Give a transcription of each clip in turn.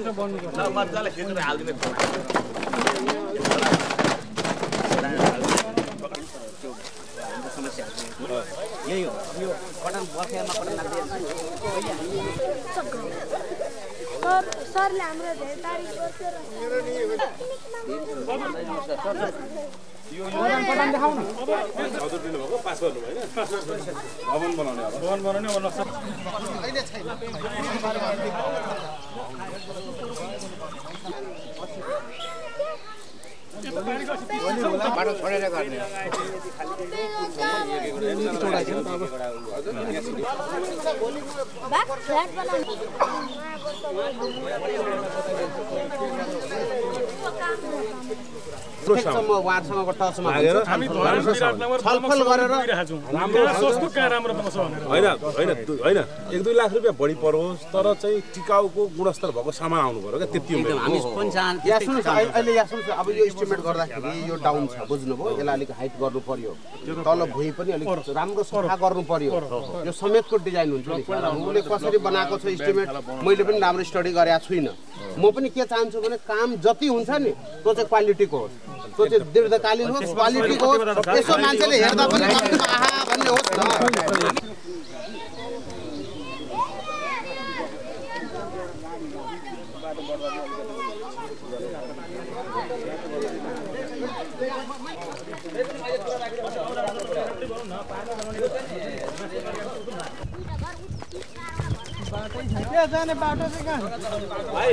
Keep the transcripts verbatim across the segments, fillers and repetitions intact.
मजाले खिचेर हाल्दिने समस्या यही हो यो कटन बसेमा पनि लाग्दै सर सरले हाम्रो धेरै तारिफ गर्छ र यो यो पठान देखाउ न हजुर दिनु भएको पास गर्नु भएन भवन बनाउने हो भवन बनाउने हो नक्सा अहिले छैन बाटो छोडेर गर्ने बाक फ्ल्याट बनाउने म उहाँसँग टचमा छलफल गरेर सस्तो कहाँ राम्रो पाउँछ भनेर हैन हैन हैन एक दुई लाख रुपैयाँ बढी परोस् तर चाहिँ टिकाउको गुणस्तर भएको सामान आउनु पर्यो क्या त्यति हो हामी पनि चाहन्छ यहाँ सुन्नुस् अहिले यहाँ सुन्नुस् अब यो एस्टिमेट गर्दाखेरि यो डाउन छ बुझ्नुभयो यसलाई अलिक हाइट गर्नु पर्यो तल भुइँ पनि अलिक राम्रो सफा गर्नु पर्यो यो समेतको डिजाइन हुन्छ नि उसले कसरी बनाएको छ एस्टिमेट मैले पनि राम्रो स्टडी गरेको छुइनँ म पनि के चाहन्छु भने काम जति हुन्छ नि त्यो चाहिँ क्वालिटीको होस् त्यो चाहिँ दीर्घकालीन होस् क्वालिटीको होस् यसो मान्छेले हेर्दा पनि आहा भन्ने होस् न के जाने बाटो चाहिँ कहाँ भाइ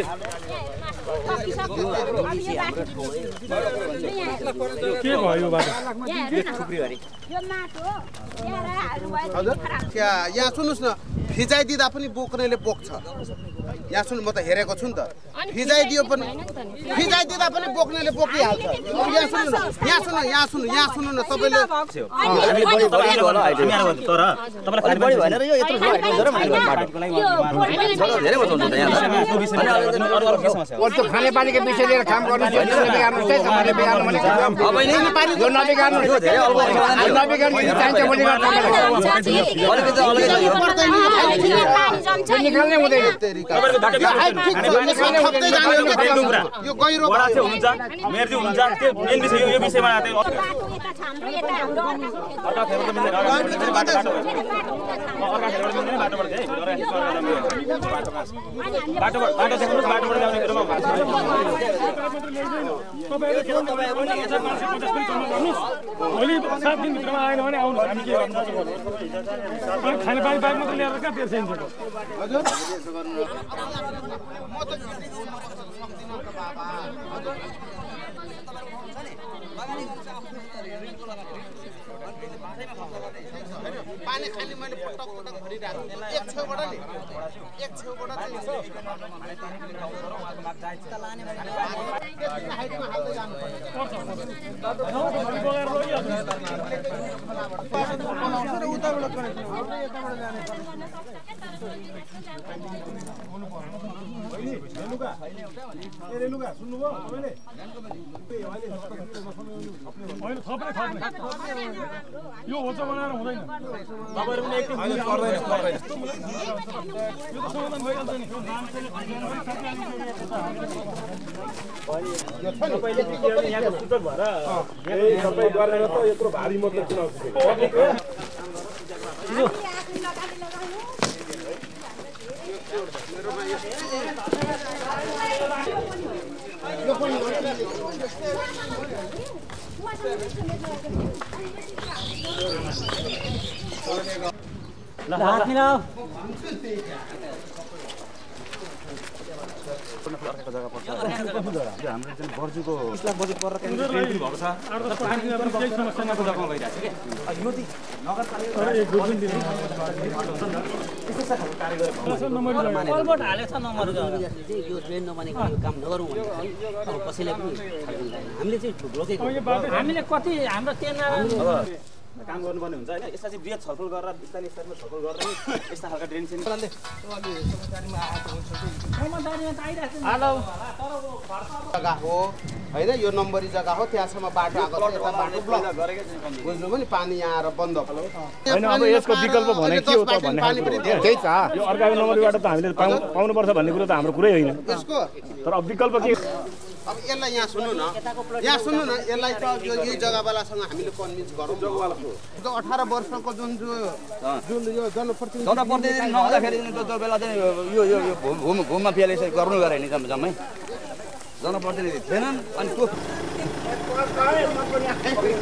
के भयो बाटो यो माटो हजुर यहाँ सुन्नुहोस् न फिजाइदिँदा पनि बोक्नेले बोक्छ यहाँ सुन्नु म त हेरेको छु नि त फिजाइदियो पनि फिजाइदिँदा पनि बोक्नेले बोकिहाल्छ यहाँ सुन्नु न यहाँ सुन्नु यहाँ सुन्नु यहाँ सुन्नु न तपाईँले खानेपानीको विषय लिएर काम गर्नु निकाल्ने हुँदैन यो गहिरो हुन्छ मेर्जी हुन्छ त्यो मेन विषय यो विषयमा बाटो बाटो बाटोबाट ल्याउने कुरोमा भोलि सात दिनभित्रमा आएन भने आउनुहोस् हामी के गर्नु खानेपानी बाहेक मात्रै ल्याएर कहाँ बिर्सिन्छ पानी खाली मैले पटक पटक भरिरहेको एक छेउबाट नि एक छेउबाट चाहिँ हाइटमा हाल्दै जानु रेलुगा सुन्नुभयो तपाईँले यो होच बनाएर हुँदैन तपाईँहरू पनि एकटिभ यो त समाधान भइहाल्छ नि यहाँको सूचक भएर सबै गरेर त यत्रो भारी मतलब चुनाव ल हात मिलाऊ अर्को जग्गा पर्छ हाम्रो चाहिँ बर्जुको बिस लाख बजेट परेर त्यहाँनिर भएको छ केही समस्या नको जग्गामा गइरहेको छ कि यो चाहिँ नगरपालिका कलबोट हालेको छ नम्बर यो ट्रेन नबनेको यो काम नगरौँ भने अब कसैले पनि हामीले चाहिँ रोकेको हामीले कति हाम्रो काम गर्नुपर्ने हुन्छ होइन यसलाई चाहिँ बृहत छलफल गरेर स्थानीय स्तरमा छलफल गरेर यस्ता खालका ड्रेन चाहिँ जग्गा हो होइन यो नम्बरी जग्गा हो त्यहाँसम्म बाटो आएको छ यता बाटो ब्लक बुझ्नुभयो नि पानी यहाँ आएर बन्द होइन अब यसको विकल्प भने के हो त भन्ने त्यही त यो अर्काको नम्बरबाट त हामीले पाउनुपर्छ भन्ने कुरो त हाम्रो कुरै होइन यसको तर अब विकल्प के अब यसलाई यहाँ सुन्नु न यहाँ सुन्नु न यसलाई त यो यही जग्गावालासँग हामीले कन्भिन्स गरौँ जो अठार वर्षको जुन जुन यो जनप्रतिनिधि जनप्रतिनिधि नहुँदाखेरि त्यो बेला चाहिँ यो यो भूम भूम माफियाले चाहिँ गर्नु गरे नि जम्मै जनप्रतिनिधि थिएनन् अनि त्यो